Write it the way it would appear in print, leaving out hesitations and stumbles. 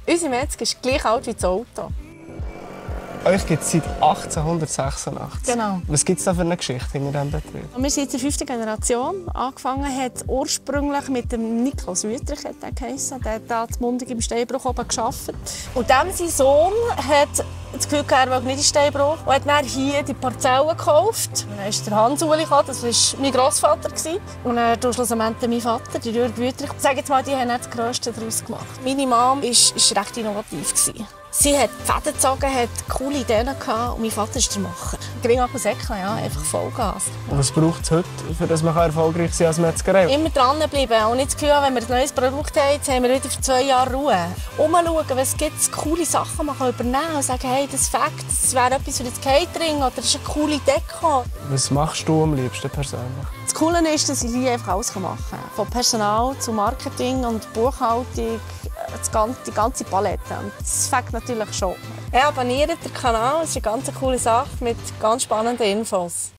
Unsere Metzger ist gleich alt wie das Auto. Euch gibt es seit 1886. Genau. Was gibt es da für eine Geschichte hinter diesem Betrieb? Wir sind jetzt in der 5. Generation. Angefangen hat ursprünglich mit dem Niklas Wüthrich, der hat hier in Mundig im Steinbruch oben gearbeitet. Und dem sein Sohn hat das Gefühl, er will nicht in den Steinbruch. Und hat dann hier die Parzellen gekauft. Dann ist der Hans-Uli gekommen, das war mein Grossvater. Und dann schlussendlich mein Vater, der Jürg Wüthrich. Ich sage jetzt mal, die haben das Grösste daraus gemacht. Meine Mom war recht innovativ. Sie hat Fäden gezogen, hat coole Ideen gehabt und mein Vater ist der Macher. Gering ab und säckeln, ja, einfach Vollgas. Und was braucht es heute, für dass man erfolgreich sein kann als Metzgerei? Immer dranbleiben und nicht das Gefühl, wenn wir ein neues Produkt haben, jetzt haben wir wieder für 2 Jahre Ruhe. Umschauen, was gibt es, coole Sachen man kann übernehmen und sagen, hey, das Fakt, das wäre etwas für das Catering oder das ist eine coole Deko. Was machst du am liebsten persönlich? Das Coole ist, dass ich hier einfach alles machen kann. Von Personal zu Marketing und Buchhaltung, die ganze Palette. Und das fängt natürlich schon. Abonniert den Kanal, das ist eine ganz coole Sache mit ganz spannenden Infos.